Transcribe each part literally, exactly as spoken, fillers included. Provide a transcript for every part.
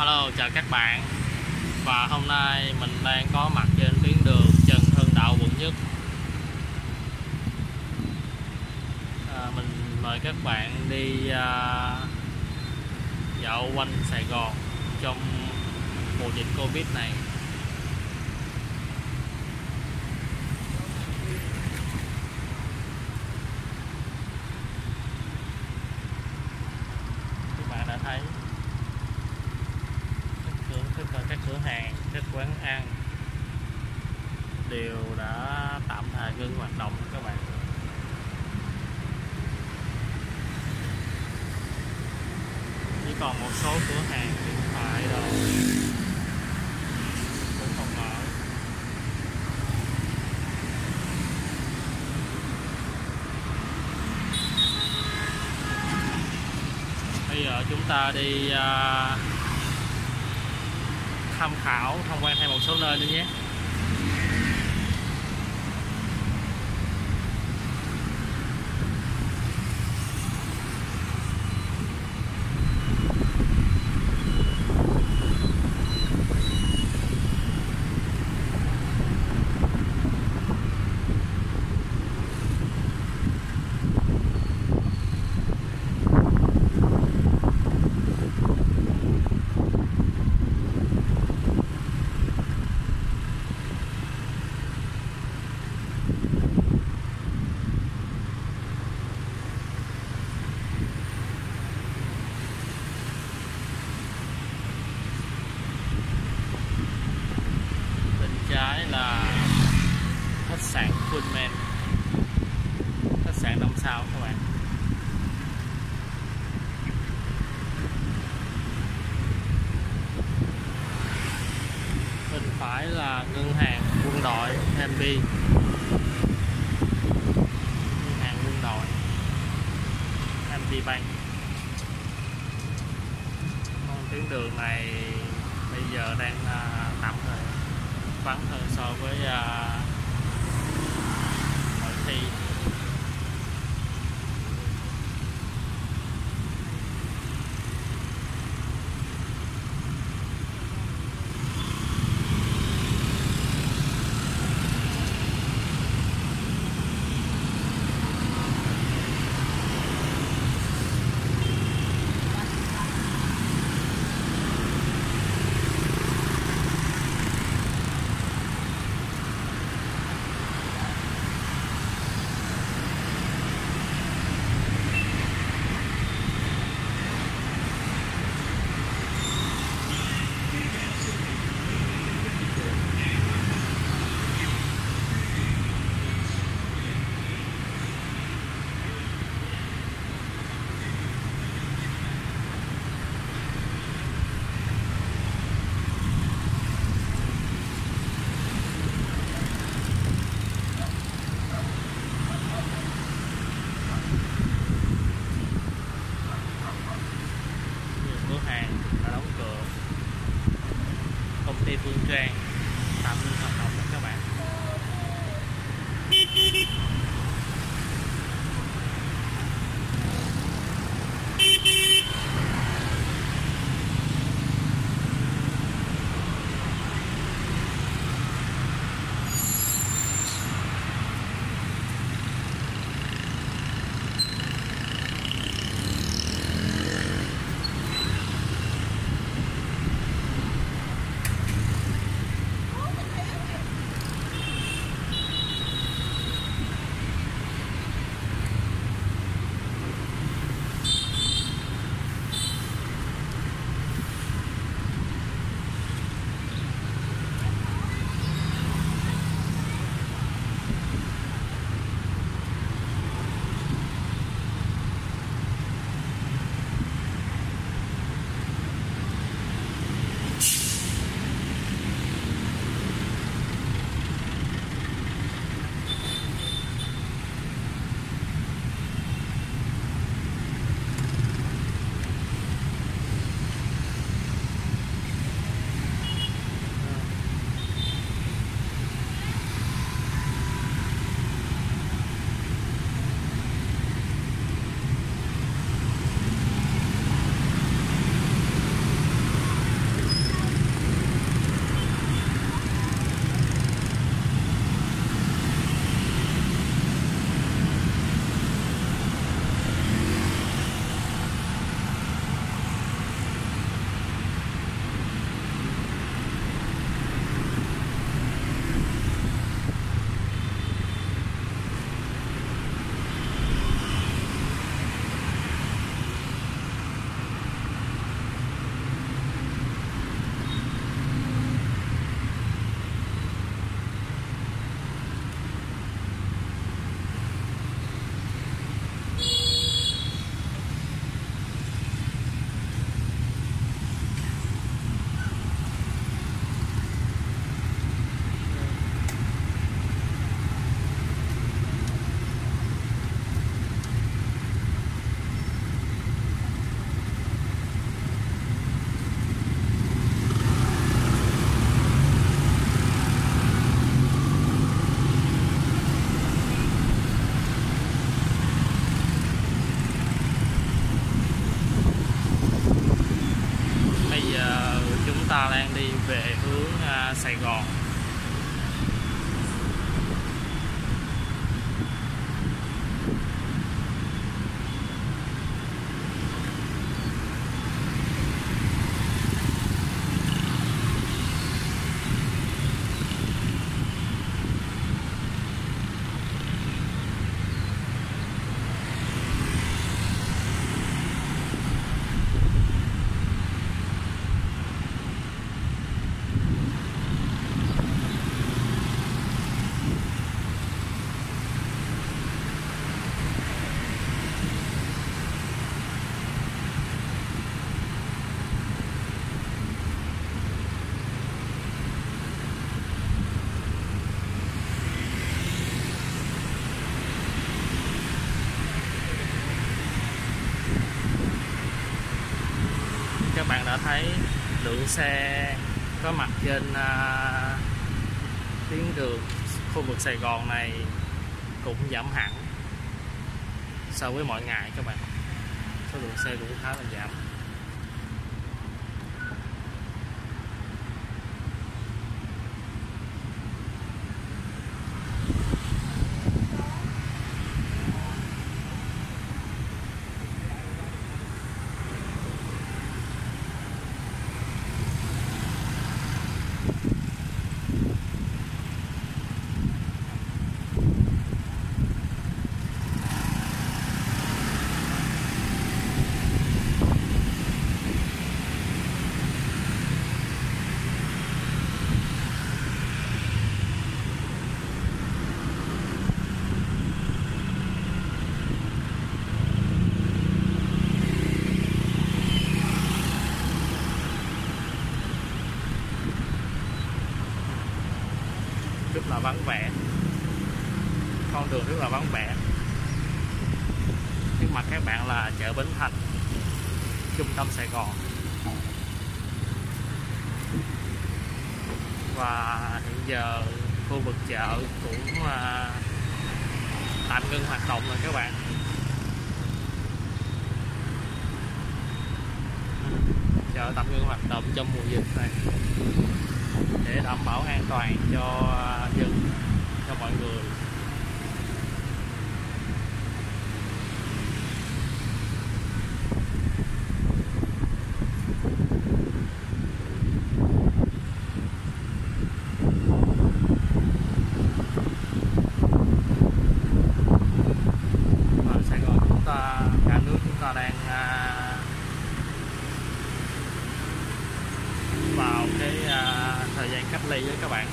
Hello, chào các bạn. Và hôm nay mình đang có mặt trên tuyến đường Trần Hưng Đạo, quận Nhất. à, Mình mời các bạn đi à, dạo quanh Sài Gòn trong mùa dịch Covid này. Các bạn đã thấy các cửa, các cửa hàng, các quán ăn đều đã tạm thời ngưng hoạt động các bạn. Chỉ còn một số cửa hàng điện thoại rồi cũng còn mở. Bây giờ chúng ta đi uh, tham khảo, tham quan thêm một số nơi nữa nhé. Trái là khách sạn Pullman, khách sạn năm sao các bạn. Bên phải là ngân hàng Quân đội em bê, ngân hàng Quân đội em bê Bank. Con tuyến đường này bây giờ đang tạm thời vắng hơn so với uh, mọi khi. Công ty Phương Trang tạm ngưng hoạt động đó các bạn. Sài Gòn. Các bạn đã thấy lượng xe có mặt trên uh, tuyến đường khu vực Sài Gòn này cũng giảm hẳn so với mọi ngày các bạn. Số lượng xe cũng khá là giảm. Rất là vắng vẻ, con đường rất là vắng vẻ. Trước mặt các bạn là chợ Bến Thành, trung tâm Sài Gòn. Và hiện giờ khu vực chợ cũng uh, tạm ngưng hoạt động rồi các bạn. Chợ tạm ngưng hoạt động trong mùa dịch này để đảm bảo an toàn cho dân, cho mọi người. Và Sài Gòn chúng ta, cả nước chúng ta đang vào cái uh, thời gian cách ly với các bạn.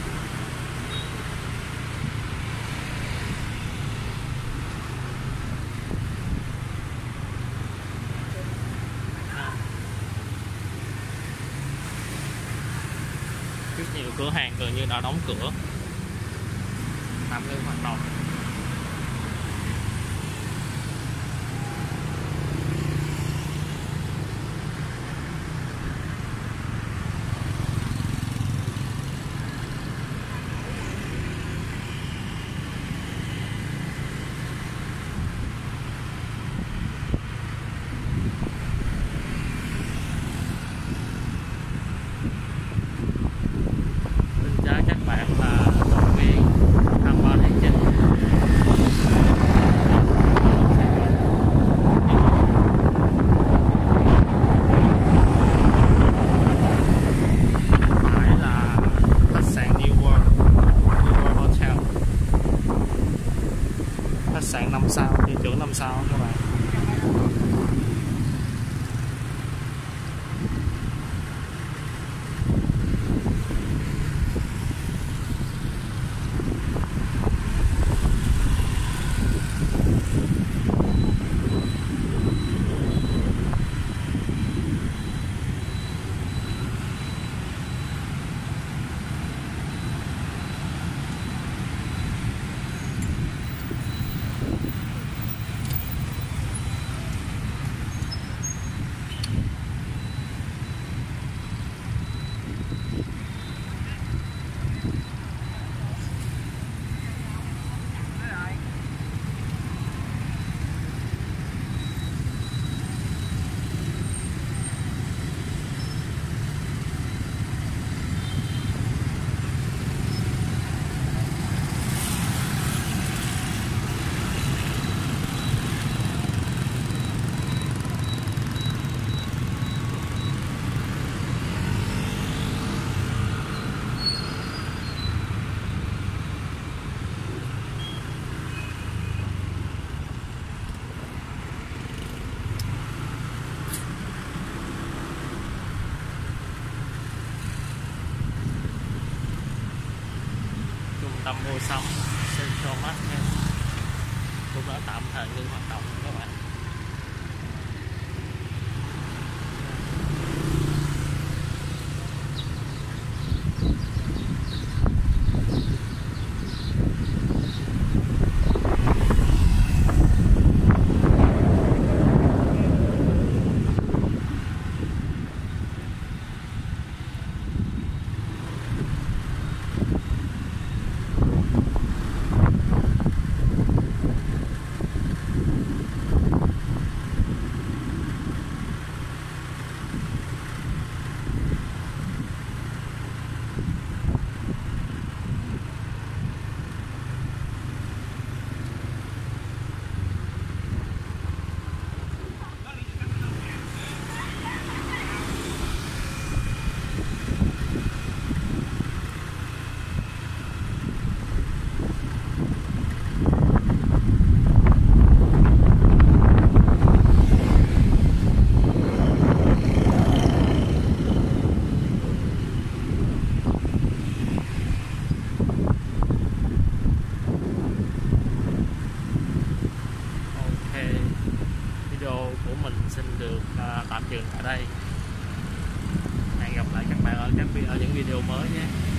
Rất nhiều cửa hàng gần như đã đóng cửa, tạm ngưng hoạt động. Các bạn là động viên tham quan hành trình tâm mua sắm Central Market cũng đã tạm thời ngưng hoạt động các bạn. Video của mình xin được uh, tạm dừng tại đây. Hẹn gặp lại các bạn ở các ở những video mới nhé.